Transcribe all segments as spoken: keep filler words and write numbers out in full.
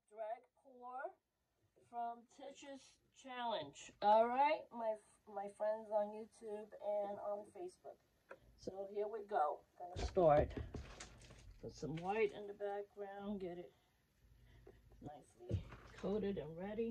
drag pour from Tish's Challenge. Alright, my my friends on YouTube and on Facebook. So here we go. Gonna start. Put some white in the background, get it nicely coated and ready.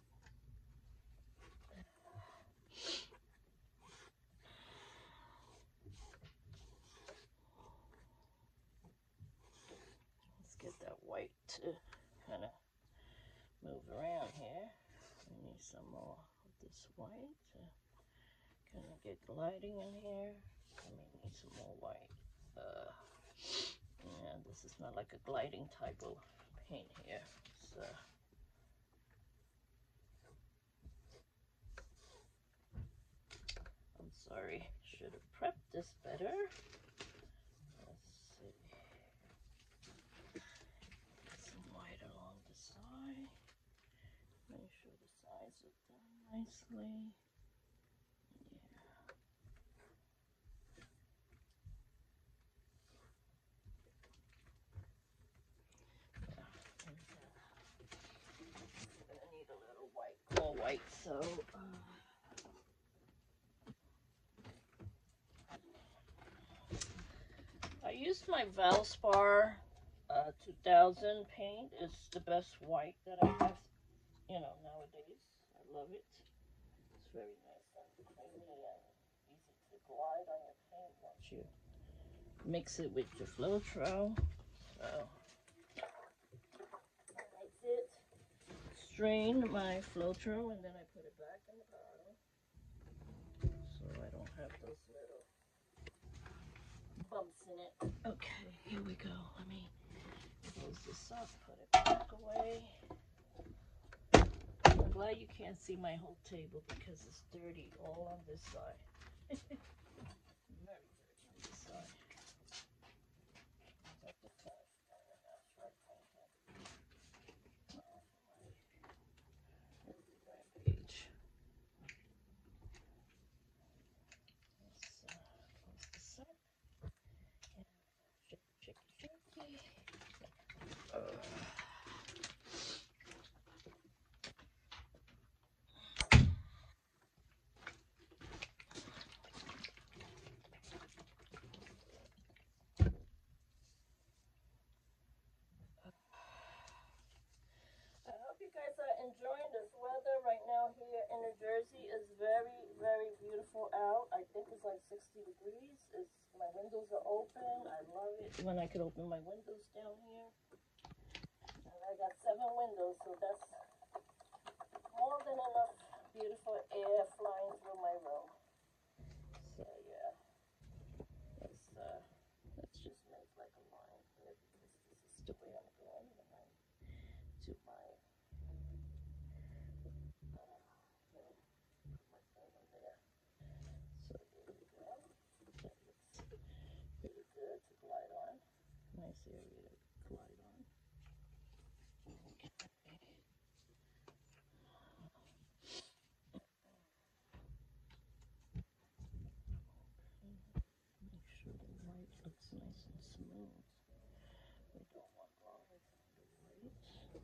Let's get that white to kind of move around here. I need some more of this white to kind of get gliding in here. I may need some more white. Uh, yeah, this is not like a gliding type of paint here. So I'm sorry, should have prepped this better. Let's see. Get some white along the side. Make sure the sides are done nicely. Yeah. Yeah. And, uh, I need a little white, more white, so. Uh, I used my Valspar uh, two thousand paint. It's the best white that I have, you know, nowadays. I love it. It's very nice and creamy and easy to glide on your paint once you mix it with your Floetrol. So that's it. Strain my Floetrol and then I put it back in the bottle so I don't have those little bumps in it. Okay, here we go. Let me close this up, put it back away. I'm glad you can't see my whole table because it's dirty all on this side. Very dirty on this side. Page. Let's uh, close this up. And shake, shake, shake. Uh. I hope you guys are enjoying this weather right now here in New Jersey. It's very, very beautiful out. I think it's like sixty degrees. It's, my windows are open. I love it when I could open my windows down here. And I got seven windows, so that's more than enough beautiful air flying through my room. So yeah, let's, uh, let's just make like a line here because this is the way I'm going. And I do my So there we go. That looks pretty good to glide on. Nice area to glide on. Okay. Make sure the white looks nice and smooth. We don't want all of the white.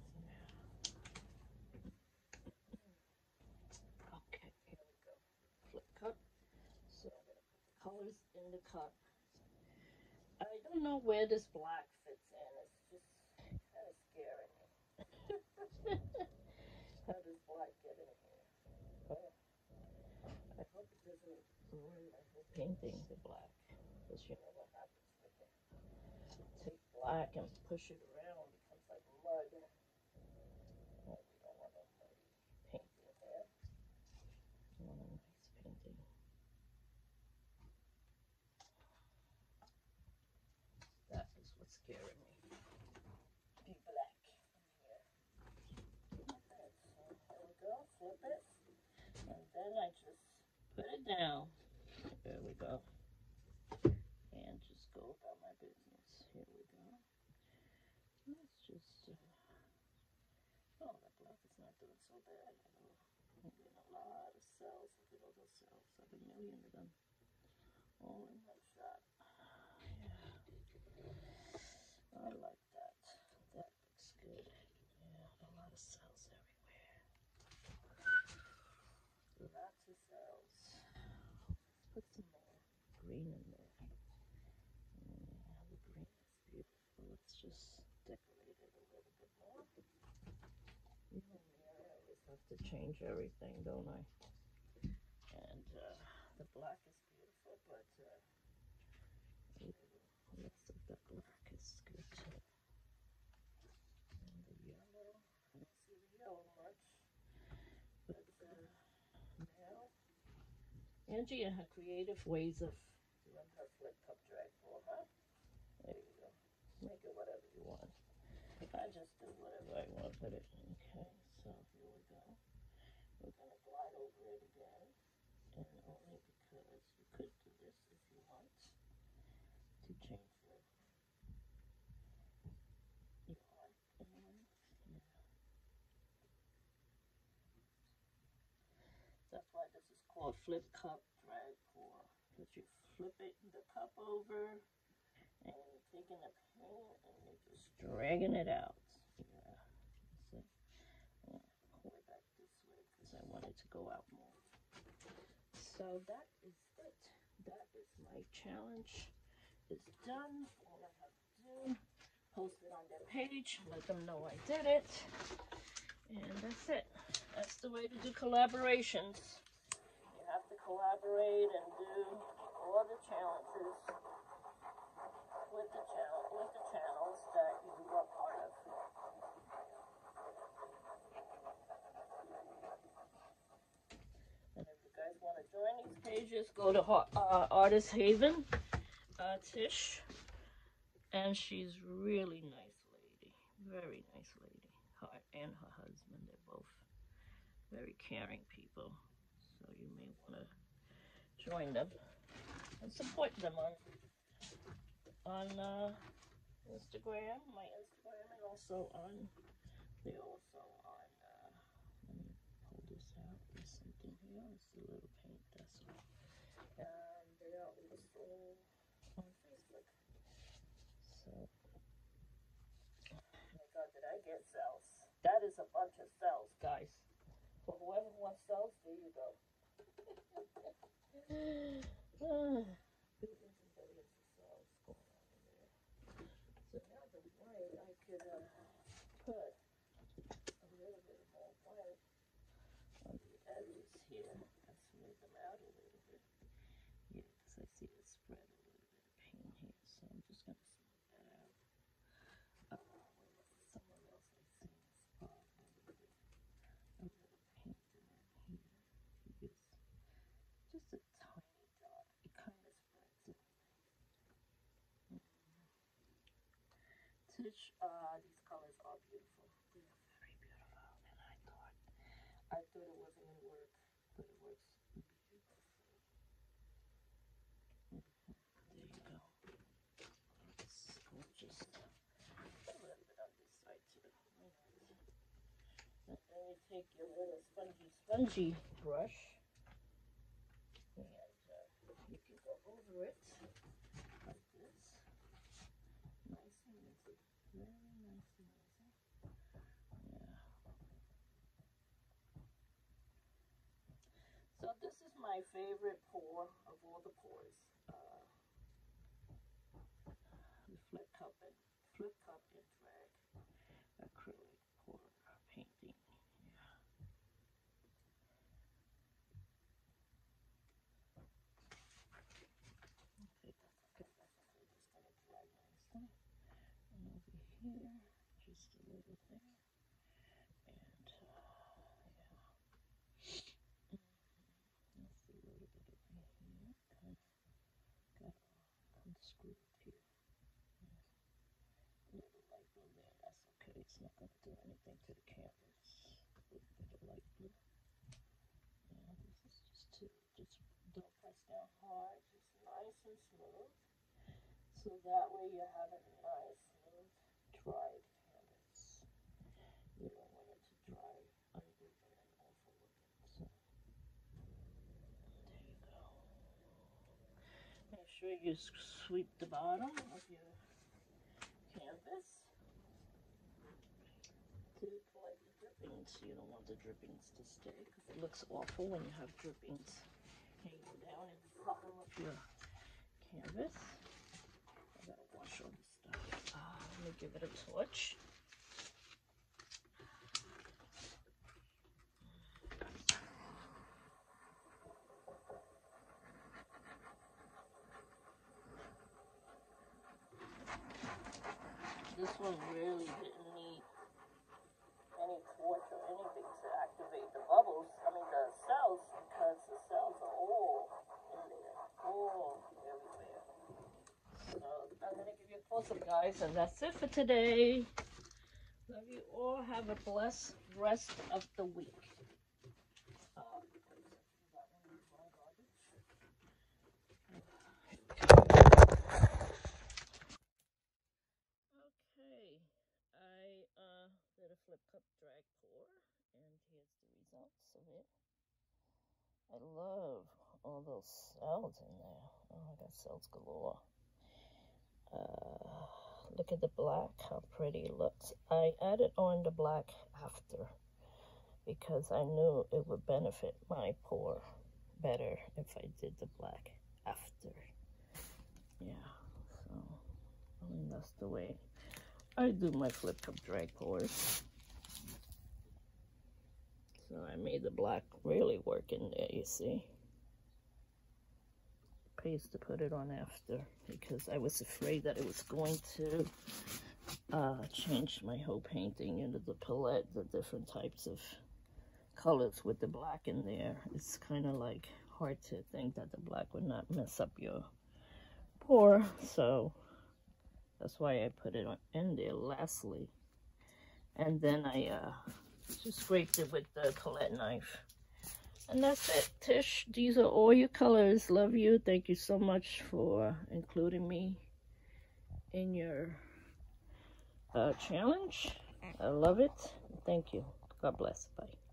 Okay, here we go. Flip cup. So I'm going to put the colors in the cup. I don't know where this black fits in. It's just kind of scaring me. How does black get in here? Oh, I hope it doesn't ruin my whole painting, the black. Because you know what happens with it. Take black and push it around, it becomes like mud. Oh, we don't want a muddy painting here. We want a nice painting. That is what's scaring me. Be black in here. Okay, so there we go. Flip it. And then I just put it down. There we go. And just go about my business. Here we go. Let's just. Uh, oh, that black is not doing so bad. I'm getting a lot of cells. Look at all those cells. Like a million of them. All in one shot. Yeah. I like that. That looks good. Yeah. green in there. Yeah, the green is beautiful. Let's just decorate it a little bit more. You know me, I always have to change everything, don't I? And uh, the black is beautiful, but uh, a little less of the black is good too. And the yellow, I don't see the yellow much, but uh, now Angie and her creative ways of doing her flip cup drag for her. There you go. Make it whatever you want. I just do whatever I want with it. Okay, so here we go. We're going to glide over it again. And only because you could do this if you want to change the you want. And yeah. That's why this is called flip cup drag pour. Because you flip it the cup over and you're taking the paint and you're just dragging it out. Yeah. See? Yeah. Pour it back this way because I want it to go out more. So that is it. That is my challenge. It's done. All I have to do, post it on their page, let them know I did it, and that's it. That's the way to do collaborations. You have to collaborate and do all the challenges with the channel with the channels that you are part of. And if you guys want to join these pages, go to uh, Artist Haven, uh, Tish, and she's really nice lady, very nice lady. Her and her husband, they're both very caring people. So you may want to join them and support them on on uh, Instagram, my Instagram, and also on they're also on. Uh, let me pull this out. There's something here. It's a little paint. That's all. And they are also on Facebook. So, oh my God, did I get cells? That is a bunch of cells, guys. For whoever wants cells, there you go. uh, billions and billions of cells going on in there. So now the white, I could uh, put a little bit more white on the edges here and smooth them out a little bit. Yeah, because I see it spread a little bit of paint here, so I'm just going to smooth that out. Uh, someone else I seen this spot a little bit, a little paint in it here. He gets just a tiny dot. It kind of spreads it. Mm-hmm. Tish, uh, these colors are beautiful. They are very beautiful, and I thought I thought it wasn't gonna work, but it works beautifully. Mm-hmm. There you go. It's gorgeous. A little bit on this side too. And then you take your little spongy, spongy brush, and uh, you can go over it like this. Nice and easy. Very nice and easy. Yeah. So this is my favorite pour of all the pours. Uh, the flip cup and flip cup and drag acrylic pour painting. Yeah. Okay, that's okay. That's okay. Just gonna dry nicely. And over here, just a little there. And uh, yeah. Mm-hmm. Just a little bit over here. Kind of got all unscrewed here. Yeah. A little light blue there. That's okay. It's not gonna do anything to the canvas. A little bit of light blue. Yeah, this is just to just don't press down hard. Just nice and smooth. So that way you have a nice, smooth, dried canvas. You don't want it to dry uneven and awful looking. So there you go. Make sure you sweep the bottom of your canvas to collect the drippings. You don't want the drippings to stay because it looks awful when you have drippings hanging down in the bottom of your canvas. I gotta wash all this stuff. Uh, let me give it a torch. This one really didn't need any torch or anything to activate the bubbles, I mean the cells, because the cells are all in there, all everywhere. So I'm going to give you a close-up, guys, and that's it for today. Love you all. Have a blessed rest of the week. Uh, Okay, I uh, did a flip cup drag pour, and here's the results of it. I love all those cells in there. Oh, I got cells galore. Uh, look at the black, how pretty it looks. I added on the black after because I knew it would benefit my pour better if I did the black after. Yeah, so I mean, that's the way I do my flip cup drag pours. So I made the black really work in there, you see. Pays to put it on after because I was afraid that it was going to uh, change my whole painting into the palette, the different types of colors with the black in there. It's kind of like hard to think that the black would not mess up your pour, so that's why I put it on in there lastly. And then I uh, just scraped it with the palette knife. And that's it, Tish. These are all your colors. Love you. Thank you so much for including me in your uh, challenge. I love it. Thank you. God bless. Bye.